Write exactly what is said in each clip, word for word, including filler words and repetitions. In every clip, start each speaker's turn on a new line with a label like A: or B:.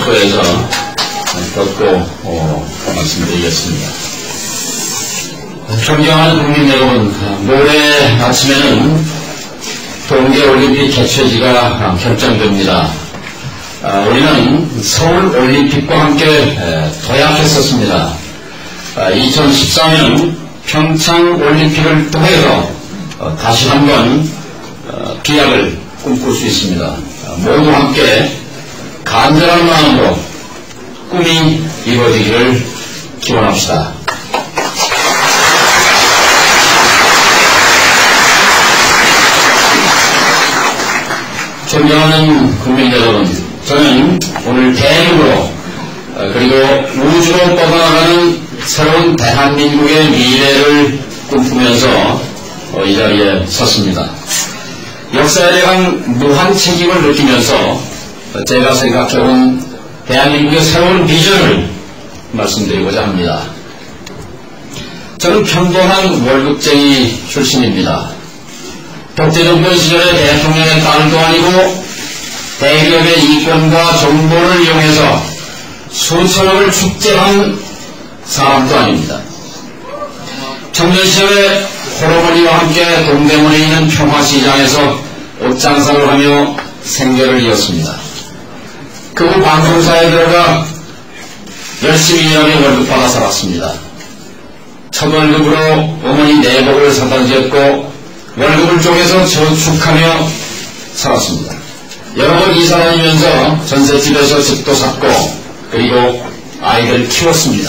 A: 덕후에서 덕후 어, 말씀드리겠습니다. 존경하는 국민 여러분, 모레 아침에는 동계올림픽 개최지가 결정됩니다. 아, 우리는 서울올림픽과 함께 도약했었습니다. 아, 이천십사 년 평창올림픽을 통해서 어, 다시 한번 어, 기약을 꿈꿀 수 있습니다. 아, 모두 함께 간절한 마음으로 꿈이 이루어지기를 기원합시다. 존경하는 국민 여러분, 저는 오늘 대륙으로 그리고 우주로 뻗어나가는 새로운 대한민국의 미래를 꿈꾸면서 이 자리에 섰습니다. 역사에 대한 무한 책임을 느끼면서 제가 생각해온 대한민국의 새로운 비전을 말씀드리고자 합니다. 저는 평범한 월급쟁이 출신입니다. 독재정권 시절의 대통령의 딸도 아니고 대기업의 이권과 정보를 이용해서 수천억을 축제한 사람도 아닙니다. 청년 시절에 호러머니와 함께 동대문에 있는 평화시장에서 옷장사를 하며 생계를 이었습니다. 그 후 방송사에 들어가 열심히 일하며 월급 받아 살았습니다. 첫 월급으로 어머니 내복을 사다 주었고 월급을 쪼개서 저축하며 살았습니다. 여러 번 이사 다니면서 전셋집에서 집도 샀고 그리고 아이들 키웠습니다.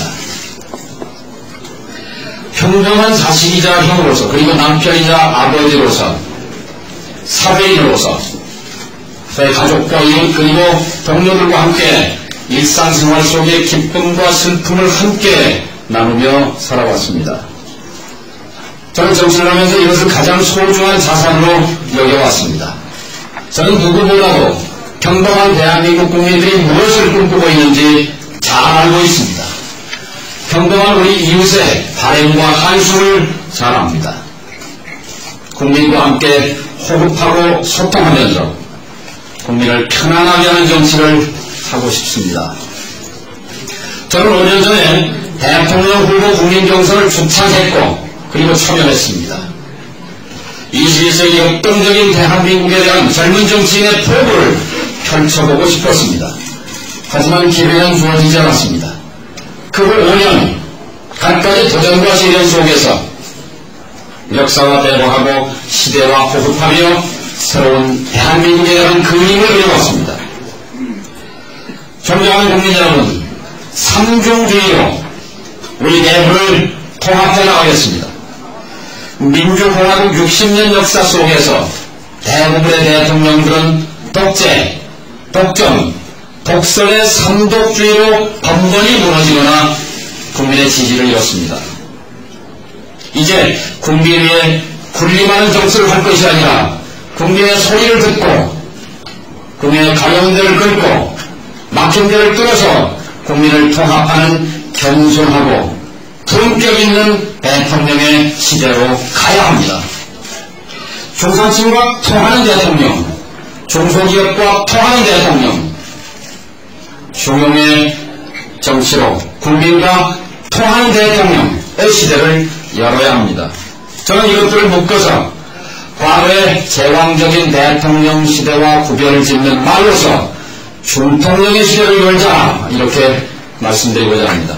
A: 평범한 자식이자 형으로서 그리고 남편이자 아버지로서 사회인으로서 저희 가족과 이웃 그리고 동료들과 함께 일상생활 속의 기쁨과 슬픔을 함께 나누며 살아왔습니다. 저는 정신을 하면서 이것을 가장 소중한 자산으로 여겨왔습니다. 저는 누구보다도 평범한 대한민국 국민들이 무엇을 꿈꾸고 있는지 잘 알고 있습니다. 평범한 우리 이웃의 바램과 한숨을 잘 압니다. 국민과 함께 호흡하고 소통하면서 국민을 편안하게 하는 정치를 하고 싶습니다. 저는 오 년 전에 대통령 후보 국민경선을 주창했고 그리고 참여했습니다. 이십일 세기 역동적인 대한민국에 대한 젊은 정치인의 포부를 펼쳐보고 싶었습니다. 하지만 기회는 주어지지 않았습니다. 그 후 오 년 갖가지 도전과 시련 속에서 역사와 대화하고 시대와 호흡하며 새로운 대한민국에 대한 그림을 그려왔습니다. 존경하는 국민 여러분, 삼중주의로 우리 내부를 통합해 나가겠습니다. 민주공화국 육십 년 역사 속에서 대부분의 대통령들은 독재, 독점, 독설의 삼독주의로 번번이 무너지거나 국민의 지지를 잃었습니다. 이제 국민 위에 군림하는 정치를 할 것이 아니라 국민의 소리를 듣고 국민의 가려운데를 끊고 막힌 데를 뚫어서 국민을 통합하는 겸손하고 품격 있는 대통령의 시대로 가야 합니다. 중산층과 통하는 대통령, 중소기업과 통하는 대통령, 중용의 정치로 국민과 통하는 대통령의 시대를 열어야 합니다. 저는 이것들을 묶어서 과거의 제왕적인 대통령 시대와 구별을 짓는 말로서 중통령의 시대를 열자 이렇게 말씀드리고자 합니다.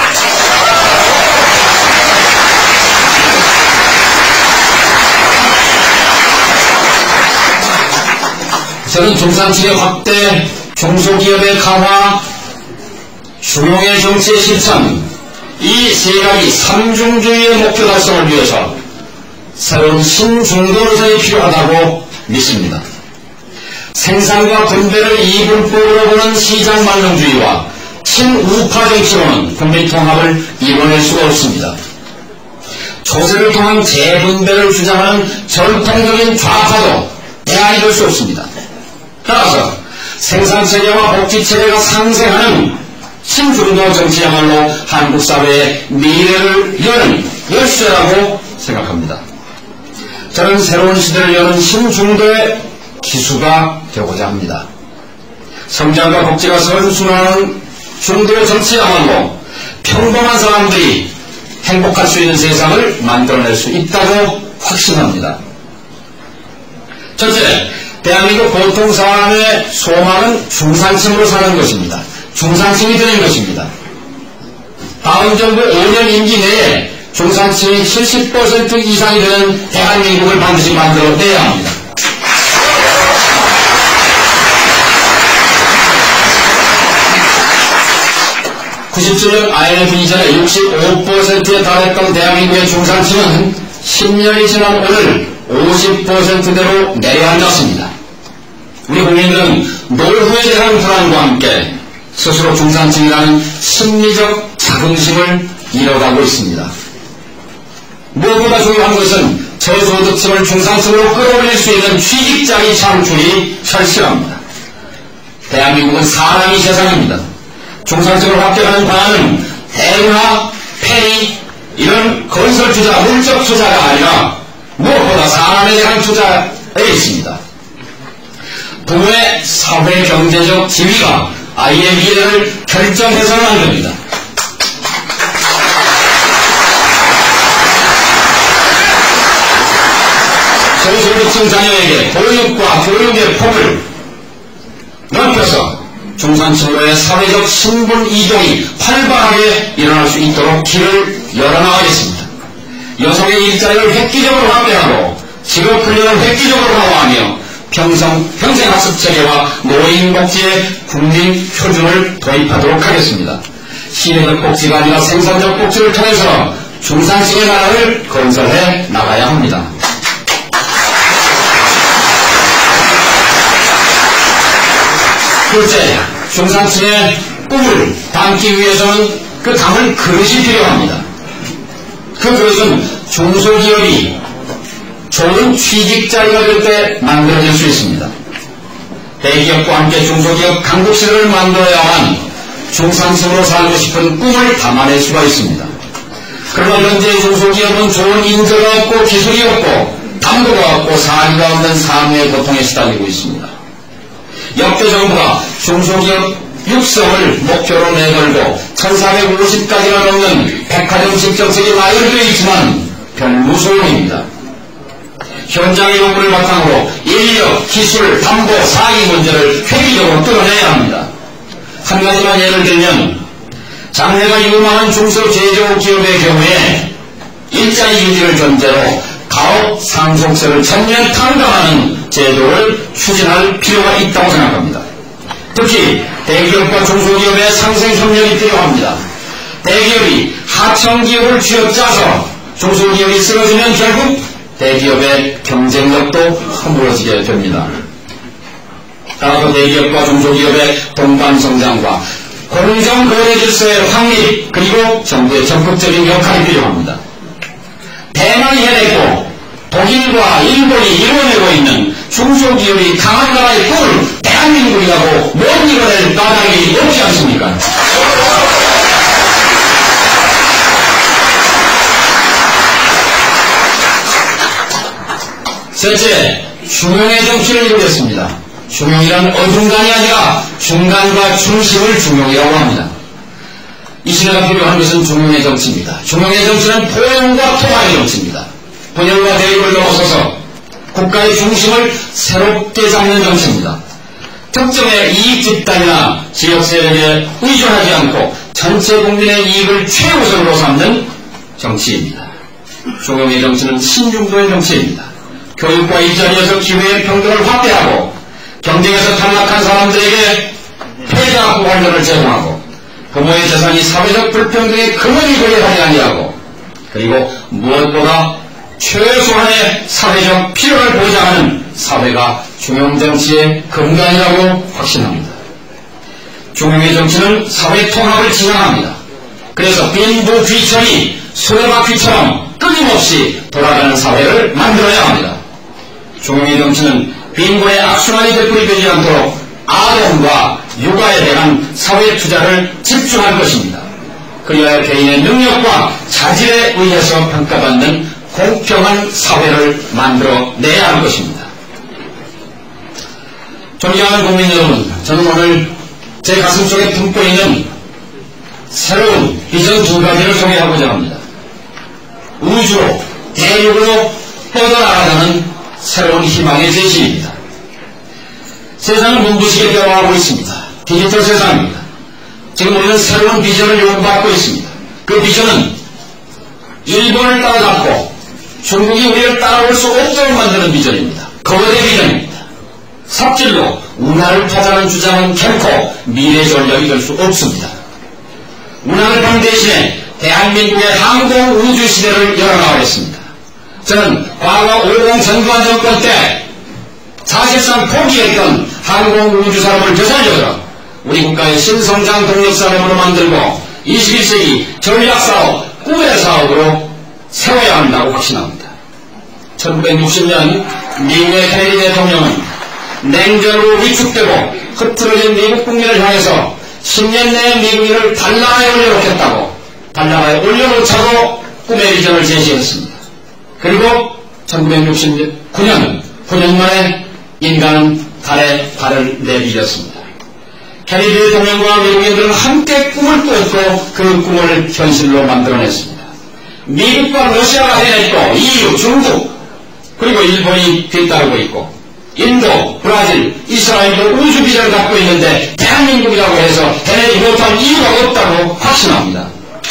A: 저는 중산층의 확대, 중소기업의 강화, 중용의 정치의 실천, 이 세 가지 삼중주의의 목표 달성을 위해서 새로운 신중도노선이 필요하다고 믿습니다. 생산과 분배를 이분법으로 보는 시장만능주의와 친우파 정치로는 국민 통합을 이뤄낼 수가 없습니다. 조세를 통한 재분배를 주장하는 전통적인 좌파도 대안이 될 수 없습니다. 따라서 생산체계와 복지체계가 상생하는 신중도 정치야말로 한국 사회의 미래를 여는 열쇠라고 생각합니다. 저는 새로운 시대를 여는 신중도의 기수가 되고자 합니다. 성장과 복지가 선순환하는 중도 정치야말로 평범한 사람들이 행복할 수 있는 세상을 만들어낼 수 있다고 확신합니다. 첫째, 대한민국 보통 사람의 소망은 중산층으로 사는 것입니다. 중산층이 되는 것입니다. 다음 정부 오 년 임기 내에 중산층이 칠십 퍼센트 이상이 되는 대한민국을 반드시 만들어내야 합니다. 구십칠 년 아이엠에프 이전에 육십오 퍼센트에 달했던 대한민국의 중산층은 십 년이 지난 오늘 오십 퍼센트대로 내려앉았습니다. 우리 국민들은 노후에 대한 불안과 함께 스스로 중산층이라는 심리적 자긍심을 잃어가고 있습니다. 무엇보다 중요한 것은 저소득층을 중산층으로 끌어올릴 수 있는 취직자의 창출이 절실합니다. 대한민국은 사람이 세상입니다. 중산층을 확대하는 방안은 대우나 페이 이런 건설 투자, 물적 투자가 아니라 무엇보다 사람에 대한 투자에 있습니다. 부모의 사회 경제적 지위가 아이의 미래를 결정해서는 안 됩니다. 저소득층 자녀에게 보육과 교육의 폭을 넓혀서 중산층으로의 사회적 신분 이동이 활발하게 일어날 수 있도록 길을 열어나가겠습니다. 여성의 일자리를 획기적으로 확대하고 직업훈련을 획기적으로 강화하며 평생, 평생학습체계와 노인복지의 국민 표준을 도입하도록 하겠습니다. 시대적 복지가 아니라 생산적 복지를 통해서 중산층의 나라를 건설해 나가야 합니다. 둘째, 중산층의 꿈을 담기 위해서는 그 담을 그릇이 필요합니다. 그 그릇은 중소기업이 좋은 취직자리가 될 때 만들어질 수 있습니다. 대기업과 함께 중소기업 강국시대를 만들어야만 중산층으로 살고 싶은 꿈을 담아낼 수가 있습니다. 그러나 현재 중소기업은 좋은 인재가 없고 기술이 없고 담보가 없고 사기가 없는 사무의 고통에 시달리고 있습니다. 역대 정부가 중소기업 육성을 목표로 내걸고 천사백오십 가지가 넘는 백화점식 정책이 마련되어 있지만 별 무소용입니다. 현장의 요구를 바탕으로 인력, 기술, 담보, 사기 문제를 획기적으로 뚫어내야 합니다. 한 가지만 예를 들면 장래가 유망한 중소제조기업의 경우에 일자리 유지를 전제로 가업 상속세를 전면 탕감하는 제도를 추진할 필요가 있다고 생각합니다. 특히 대기업과 중소기업의 상생 협력이 필요합니다. 대기업이 하청기업을 쥐어짜서 중소기업이 쓰러지면 결국 대기업의 경쟁력도 허물어지게 됩니다. 따라서 대기업과 중소기업의 동반 성장과 공정거래 질서의 확립 그리고 정부의 적극적인 역할이 필요합니다. 대만이 해냈고 독일과 일본이 이뤄내고 있는 중소기업이 강한 나라의 꿈을 대한민국이라고 못 이뤄낼 까닭이 없지 않습니까? 셋째, 중용의 정치를 이루겠습니다. 중용이란 어중간이 아니라 중간과 중심을 중용이라고 합니다. 이 시대가 필요한 것은 중용의 정치입니다. 중용의 정치는 포용과 통합의 정치입니다. 분열과 대립을 넘어서서 국가의 중심을 새롭게 잡는 정치입니다. 특정의 이익 집단이나 지역 세력에 의존하지 않고 전체 국민의 이익을 최우선으로 삼는 정치입니다. 중용의 정치는 신중도의 정치입니다. 교육과 일자리에서 기회의 평등을 확대하고 경쟁에서 탈락한 사람들에게 패자 보완력을 제공하고 부모의 재산이 사회적 불평등의 근원이 되게 하지 아니하고 그리고 무엇보다 최소한의 사회적 필요를 보장하는 사회가 중용정치의 근간이라고 확신합니다. 중용의 정치는 사회 통합을 지향합니다. 그래서 빈부 귀천이 수레바퀴처럼 끊임없이 돌아가는 사회를 만들어야 합니다. 중용의 정치는 빈곤의 악순환이 되풀이 되지 않도록 아동과 육아에 대한 사회 투자를 집중할 것입니다. 그리하여 개인의 능력과 자질에 의해서 평가받는 공평한 사회를 만들어내야 할 것입니다. 존경하는 국민 여러분, 저는 오늘 제 가슴속에 품고 있는 새로운 비전 두 가지를 소개하고자 합니다. 우주로, 대륙으로 뻗어나가자는 새로운 희망의 제시입니다. 세상은 눈부시게 변화하고 있습니다. 디지털 세상입니다. 지금 우리는 새로운 비전을 요구받고 있습니다. 그 비전은 일본을 따라잡고 중국이 우리를 따라올 수 없도록 만드는 비전입니다. 거대 비전입니다. 삽질로 운하를 파자는 주장은 결코 미래 전략이 될 수 없습니다. 운하를 판 대신에 대한민국의 항공 우주 시대를 열어나가겠습니다. 저는 과거 오공 전두환 정권 때 사실상 포기했던 항공 우주 산업을 되살려서 우리 국가의 신성장 동력 산업으로 만들고 이십일 세기 전략 사업, 꿈의 사업으로 세워야 한다고 확신합니다. 천구백육십 년 미국의 케네디 대통령은 냉전으로 위축되고 흐트러진 미국 국민을 향해서 십 년 내에 미국인을 달나라에 올려놓겠다고 달나라에 올려놓자고 꿈의 비전을 제시했습니다. 그리고 천구백육십구 년 구 년 만에 인간은 달에 발을 내밀었습니다. 케네디 대통령과 미국인들은 함께 꿈을 꾸었고 그 꿈을 현실로 만들어냈습니다. 미국과 러시아가 해냈고 이유, 중국, 그리고 일본이 뒤따르고 있고 인도, 브라질, 이스라엘도 우주 비전을 갖고 있는데 대한민국이라고 해서 해내지 못할 이유가 없다고 확신합니다.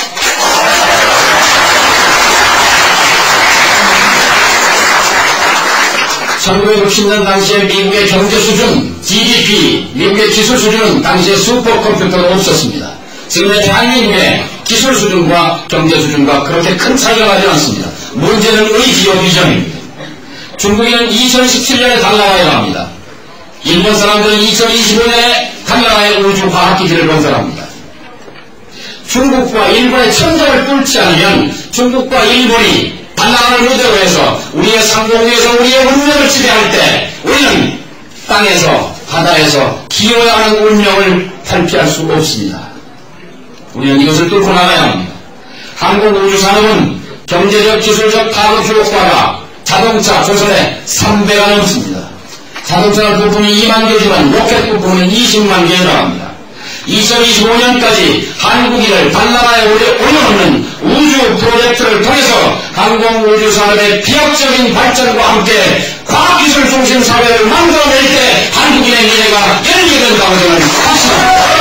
A: 천구백육십 년 당시에 미국의 경제 수준, 지디피, 미국의 기술 수준은 당시에 슈퍼컴퓨터가 없었습니다. 지금의 대한민국의 기술 수준과 경제 수준과 그렇게 큰 차이가 나지 않습니다. 문제는 의지와 비전입니다. 중국인은 이천십칠 년에 달나라에 갑니다. 일본 사람들은 이천이십오 년에 달나라의 우주 과학기지를 건설합니다. 중국과 일본의 천장을 뚫지 않으면 중국과 일본이 달나라를 무대로 해서 우리의 상공위에서 우리의 운명을 지배할 때 우리는 땅에서 바다에서 기어야 하는 운명을 탈피할 수 없습니다. 우리는 이것을 뚫고 나가야 합니다. 한국 우주산업은 경제적 기술적 가급 효과가 자동차 조선의 삼 배가 넘습니다. 자동차 부품이 이만 개지만 로켓 부품은 이십만 개에 나갑니다. 이천이십오 년까지 한국인을 달나라에 올려놓는 우주 프로젝트를 통해서 항공우주산업의 비약적인 발전과 함께 과학기술 중심 사회를 만들어낼 때 한국인의 미래가 열리게 된다고 저는 확신합니다.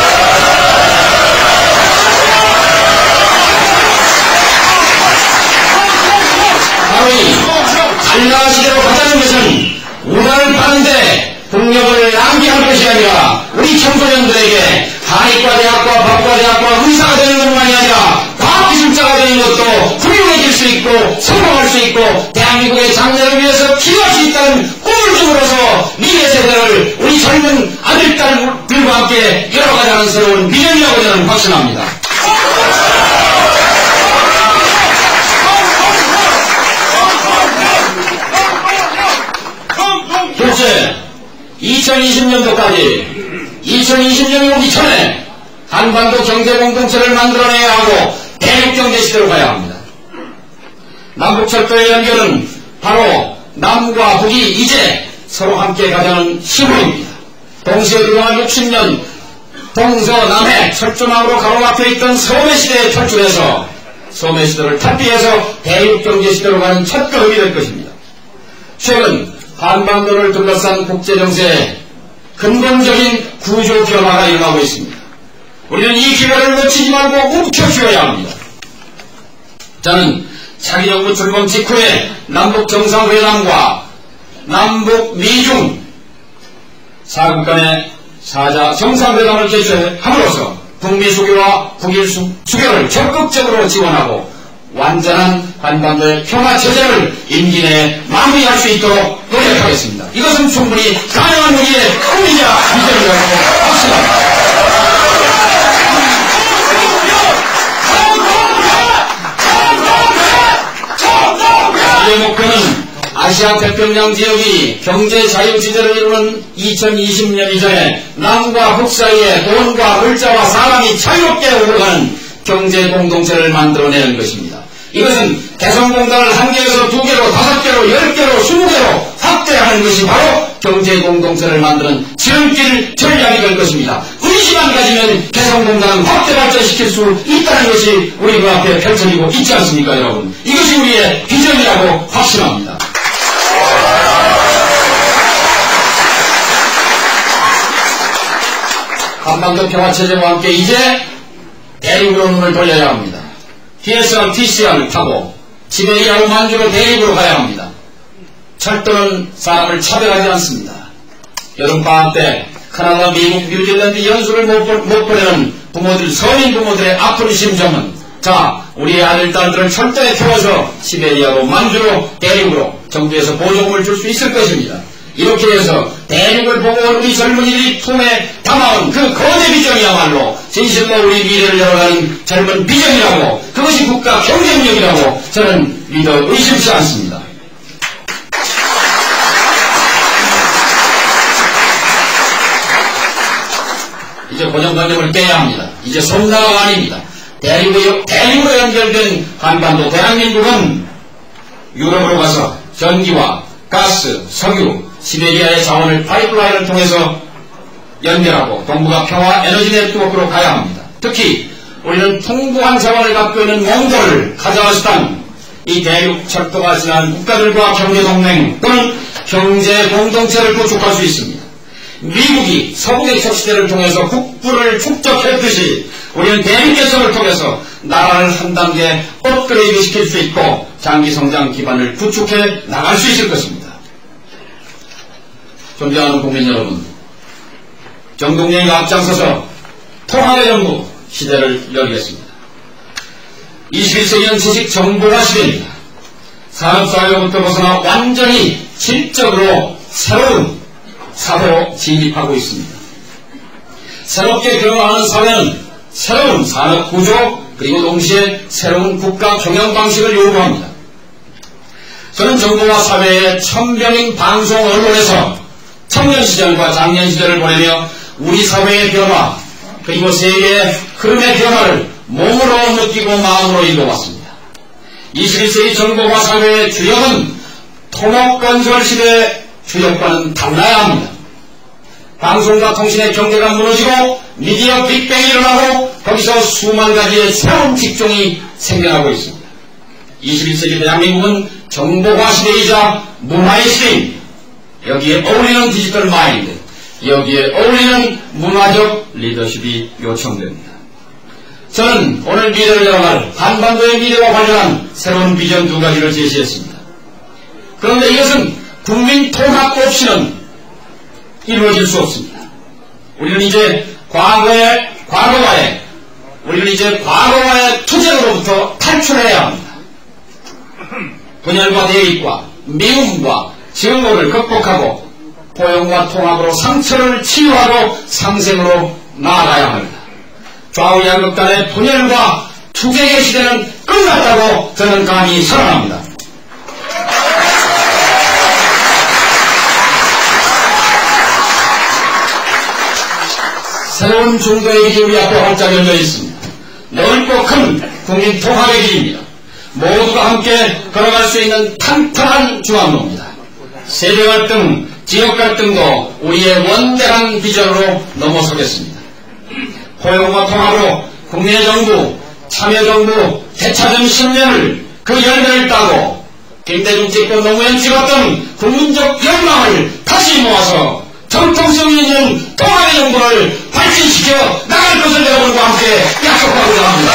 A: 바로 이 달나라 시대로 가자는 것은 운하를 파는데 국력을 낭비할 것이 아니라 우리 청소년들에게 한의과대학과 법과대학과 의사가 되는 것만이 아니라 과학기술자가 되는 것도 훌륭해질 수 있고 성공할 수 있고 대한민국의 장래를 위해서 기여할 수 있다는 꿈을 줌으로써 미래 세대를 우리 젊은 아들, 딸들과 함께 열어가자는 새로운 미래라고 저는 확신합니다. 둘째, 이천이십 년도까지 이천이십 년이 오기 전에 한반도 경제공동체를 만들어내야 하고 대륙경제 시대로 가야 합니다. 남북철도의 연결은 바로 남과 북이 이제 서로 함께 가자는 시호입니다. 동시에 그동안 육십 년 동서남해 철조망으로 가로막혀 있던 소매시대에 탈출해서 소매시대를 탈피해서 대륙경제 시대로 가는 첫 걸음이 될 것입니다. 최근 한반도를 둘러싼 국제정세에 근본적인 구조 변화가 일어나고 있습니다. 우리는 이 기회를 놓치지 말고 움켜쥐어야 합니다. 저는 차기 정부 출범 직후에 남북 정상회담과 남북 미중 사국 간의 사자 정상회담을 개최함으로써 북미 수교와 북일 수교를 적극적으로 지원하고 완전한 한반도의 평화체제를 임기 내에 마무리할 수 있도록 노력하겠습니다. 이것은 충분히 가능한 우리의 꿈이자 비전이라고 확신합니다. 우리의 목표는 아시아 태평양 지역이 경제 자유지대를 이루는 이천이십 년 이전에 남과 북 사이에 돈과 물자와 사람이 자유롭게 오르가는 경제 공동체를 만들어내는 것입니다. 이것은 개성공단을 한 개에서 두 개로, 다섯 개로, 열 개로, 스무 개로 확대하는 것이 바로 경제공동체를 만드는 지름길 전략이 될 것입니다. 의지만 가지면 개성공단은 확대 발전시킬 수 있다는 것이 우리 눈앞에 펼쳐지고 있지 않습니까, 여러분? 이것이 우리의 비전이라고 확신합니다. 한반도 평화체제와 함께 이제 대륙으로 눈을 돌려야 합니다. 티에스알, 티씨알을 타고 시베리아로 만주로 대륙으로 가야 합니다. 철도는 사람을 차별하지 않습니다. 여름방학 때 캐나다, 미국, 뉴질랜드 연수를 못, 못 보내는 부모들, 서민 부모들의 아픈 심정은 자, 우리의 아들, 딸들을 철도에 태워서 시베리아로 만주로 대륙으로 정부에서 보조금을 줄 수 있을 것입니다. 이렇게 해서 대륙을 보고 우리 젊은이들이 품에 담아온 그 거대 비전이야말로 진실로 우리 미래를 열어가는 젊은 비전이라고, 그것이 국가 경쟁력이라고 저는 믿어 의심치 않습니다. 이제 고정관념을 깨야 합니다. 이제 손나라가 아닙니다. 대륙으로, 대륙으로 연결된 한반도 대한민국은 유럽으로 가서 전기와 가스, 석유, 시베리아의 자원을 파이프라인을 통해서 연결하고 동북아 평화 에너지 네트워크로 가야 합니다. 특히 우리는 풍부한 자원을 갖고 있는 몽골, 카자흐스탄, 이 대륙 철도가 지난 국가들과 경제동맹 또는 경제공동체를 구축할 수 있습니다. 미국이 서구의 척시대를 통해서 국부를 축적했듯이 우리는 대륙 개성을 통해서 나라를 한 단계 업그레이드 시킬 수 있고 장기성장 기반을 구축해 나갈 수 있을 것입니다. 존경하는 국민 여러분, 정동영이 앞장서서 통합의 정부 시대를 열겠습니다. 이십일 세기는 지식 정보화 시대입니다. 산업사회로부터 벗어나 완전히 질적으로 새로운 사회로 진입하고 있습니다. 새롭게 변화하는 사회는 새로운 산업구조 그리고 동시에 새로운 국가 경영 방식을 요구합니다. 저는 정부와 사회의 천병인 방송 언론에서 청년 시절과 장년 시절을 보내며 우리 사회의 변화 그리고 세계의 흐름의 변화를 몸으로 느끼고 마음으로 읽어왔습니다. 이십일 세기 정보화 사회의 주역은 토목건설 시대의 주역과는 달라야 합니다. 방송과 통신의 경계가 무너지고 미디어 빅뱅이 일어나고 거기서 수만 가지의 새로운 직종이 생겨나고 있습니다. 이십일 세기 대한민국은 정보화 시대이자 문화의 시대입니다. 여기에 어울리는 디지털 마인드, 여기에 어울리는 문화적 리더십이 요청됩니다. 저는 오늘 미래를 열어갈 한반도의 미래와 관련한 새로운 비전 두 가지를 제시했습니다. 그런데 이것은 국민 통합 없이는 이루어질 수 없습니다. 우리는 이제 과거의, 과거와의, 우리는 이제 과거와의 투쟁으로부터 탈출해야 합니다. 분열과 대립과 미움과 증오를 극복하고 포용과 통합으로 상처를 치유하고 상생으로 나아가야 합니다. 좌우 양극 간의 분열과 투쟁의 시대는 끝났다고 저는 감히 선언합니다. 새로운 중도의 길이 우리 앞에 활짝 열려 있습니다. 넓고 큰 국민 통합의 길입니다. 모두가 함께 걸어갈 수 있는 탄탄한 중앙로입니다. 세대 갈등, 지역 갈등도 우리의 원대한 비전으로 넘어서겠습니다. 포용과 통합으로 국민의 정부, 참여정부, 되찾은 신년을 그 열매를 따고 김대중 찍고 노무현 찍었던 국민적 열망을 다시 모아서 정통성 있는 통합의 정부를 발전시켜 나갈 것을 여러분과 함께 약속하고자 합니다.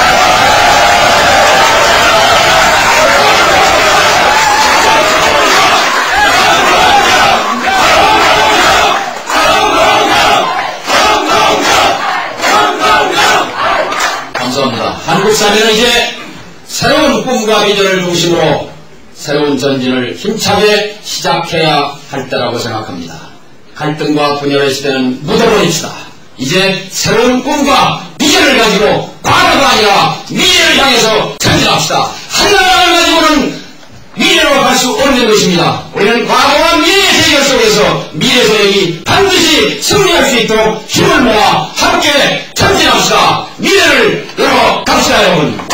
A: 감사합니다. 한국 사회는 이제 새로운 꿈과 비전을 중심으로 새로운 전진을 힘차게 시작해야 할 때라고 생각합니다. 갈등과 분열의 시대는 묻어버립시다. 이제 새로운 꿈과 비전을 가지고 과거가 아니라 미래를 향해서 전진합시다. 하나를 가지고는 미래로 갈 수 없는 것입니다. 우리는 과거와 미래의 대결 속에서 미래 세력이 반드시 승리할 수 있도록 힘을 모아 함께 전진합시다. 미래를 열어 갑시다, 여러분.